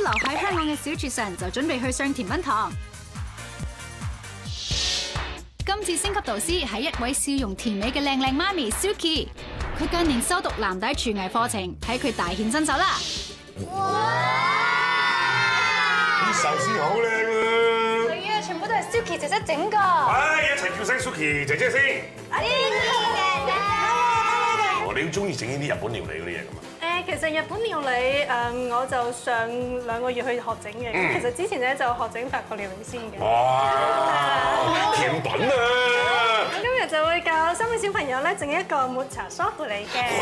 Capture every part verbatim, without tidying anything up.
留喺香港嘅小廚神就準備去上甜品堂。今次星級導師係一位笑容甜美嘅靚靚媽咪 Suki， 佢近年修讀藍帶廚藝課程，睇佢大顯身手啦！ 哇！啲壽司好靚啊！ 係啊，全部都係 Suki 姐姐整㗎。 唉，一齊叫聲 Suki 姐姐先。 阿姐姐。 哦，你好中意整呢啲日本料理嗰啲嘢㗎嘛？ 誒，其實日本料理誒，我就上兩個月去學整嘅。咁其實之前咧就學整法國料理先嘅。 哇！甜品啊！ 我今日就會教三位小朋友咧整一個抹茶梳芙梨嘅。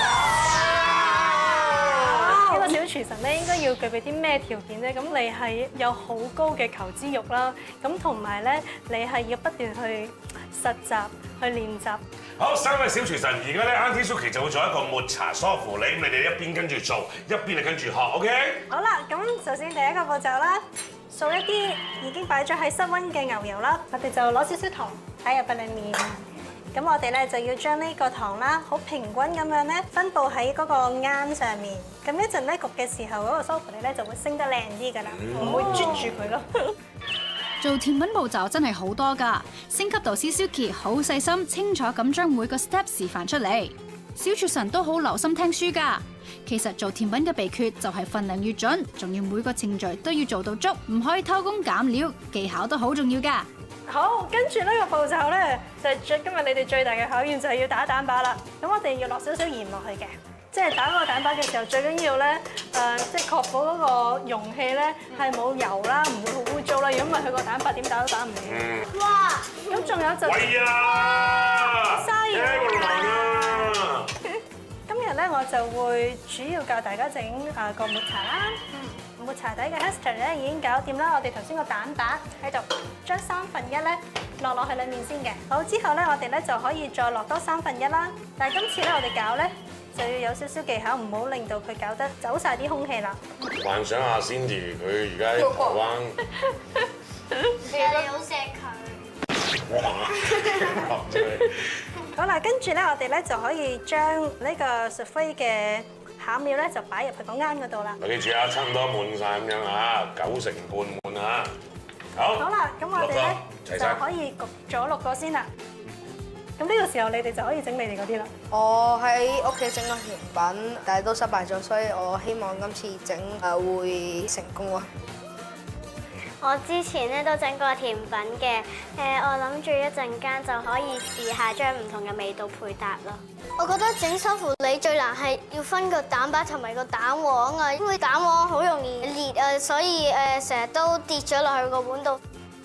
呢個小廚神咧應該要具備啲咩條件咧？咁你係有好高嘅求知欲啦，咁同埋咧你係要不斷去實習去練習。 好，三位小廚神，而家咧 Auntie Suki 就會做一個抹茶梳芙梨，咁你哋一邊跟住做，一邊就跟住學 ，OK？ 好啦，咁首先第一個步驟啦，掃一啲已經擺咗喺室溫嘅牛油啦，我哋就攞少少糖喺入邊裡面。咁我哋咧就要將呢個糖啦，好平均咁樣咧分佈喺嗰個罌上面。咁一陣咧焗嘅時候，嗰個梳芙梨咧就會升得靚啲㗎啦，唔會啜住佢咯。 做甜品步驟真係好多㗎，星級導師 Suki 好細心清楚咁將每個 step 示範出嚟。小廚神都好留心聽書㗎。其實做甜品嘅秘訣就係份量越準，仲要每個程序都要做到足，唔可以偷工減料，技巧都好重要㗎。 好，跟住呢個步驟咧，就係最今日你哋最大嘅考驗就係要打蛋白啦。咁我哋要落少少鹽落去嘅，即係打嗰個蛋白嘅時候，最緊要咧誒，即係確保嗰個容器咧係冇油啦，唔會好污糟啦。如果唔係，佢個蛋白點打都打唔完。哇！咁仲有就喂呀！ 嘥嘢啊！ 今日咧我就會主要教大家整誒個抹茶啦。抹茶底嘅 Hester 咧已經搞掂啦，我哋頭先個蛋白喺度，將三分一咧落落去裡面先嘅。好，之後咧，我哋咧就可以再落多三分一啦。但係今次咧，我哋搞咧就要有少少技巧，唔好令到佢搞得走曬啲空氣啦。 幻想下 Cindy 佢而家喺台灣， 其實你好錫佢。 哇！真係好啦，跟住咧，我哋咧就可以將呢個 soufflé 嘅巧妙咧就擺入去個罌嗰度啦。 嗱，記住啊，差唔多滿晒咁樣啊，九成半滿啊。好。 好啦，咁我哋咧就可以焗咗六個先啦。咁呢個時候你哋就可以整你哋嗰啲啦。 我喺屋企整個甜品，但係都失敗咗，所以我希望今次整誒會成功啊！ 我之前咧都整過甜品嘅，誒我諗住一陣間就可以試下將唔同嘅味道配搭咯。我覺得整梳芙梨最難係要分個蛋白同埋個蛋黃啊，因為蛋黃好容易裂啊，所以誒成日都跌咗落去個碗度。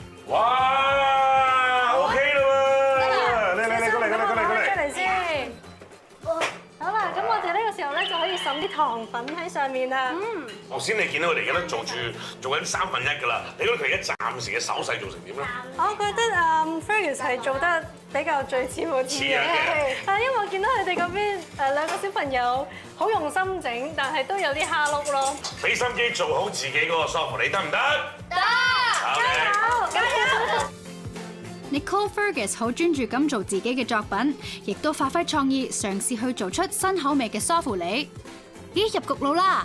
哇 ！OK 啦喎，嚟嚟嚟，過嚟過嚟過嚟過嚟， 出嚟先。好啦，咁我哋呢個時候咧就可以滲啲糖粉喺上面啦。嗯。 頭先你見到佢哋而家都做住做緊三分一㗎啦，你覺得佢而家暫時嘅手勢做成點咧？ 我覺得啊 Fergus 係做得比較最似冇似嘅，係因為我見到佢哋嗰邊誒兩個小朋友好用心整，但係都有啲蝦碌咯。 俾心機做好自己嗰個梳芙梨得唔得？ 得。 加油！加油！ Nicole Fergus 好專注咁做自己嘅作品，亦都發揮創意，嘗試去做出新口味嘅梳芙梨。咦，入焗爐啦！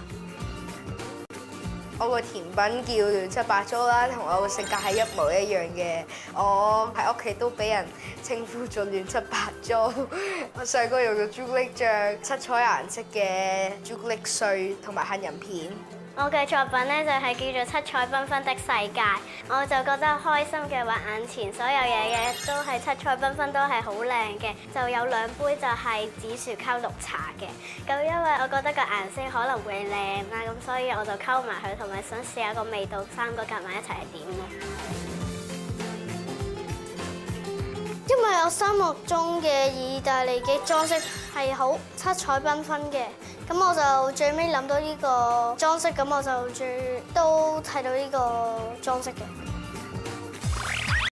我個甜品叫亂七八糟啦，同我個性格係一模一樣嘅。我喺屋企都俾人稱呼做亂七八糟。我細個用咗朱古力醬、七彩顏色嘅朱古力碎同埋杏仁片。 我嘅作品咧就係叫做七彩繽紛的世界，我就覺得開心嘅話，眼前所有嘢嘅都係七彩繽紛，都係好靚嘅。就有兩杯就係紫薯溝綠茶嘅，咁因為我覺得個顏色可能會靚啦，咁所以我就溝埋佢，同埋想試下個味道，三個夾埋一齊係點咯。因為我心目中嘅意大利嘅裝飾係好七彩繽紛嘅，咁我就最尾諗到呢個裝飾，咁我就最都睇到呢個裝飾嘅。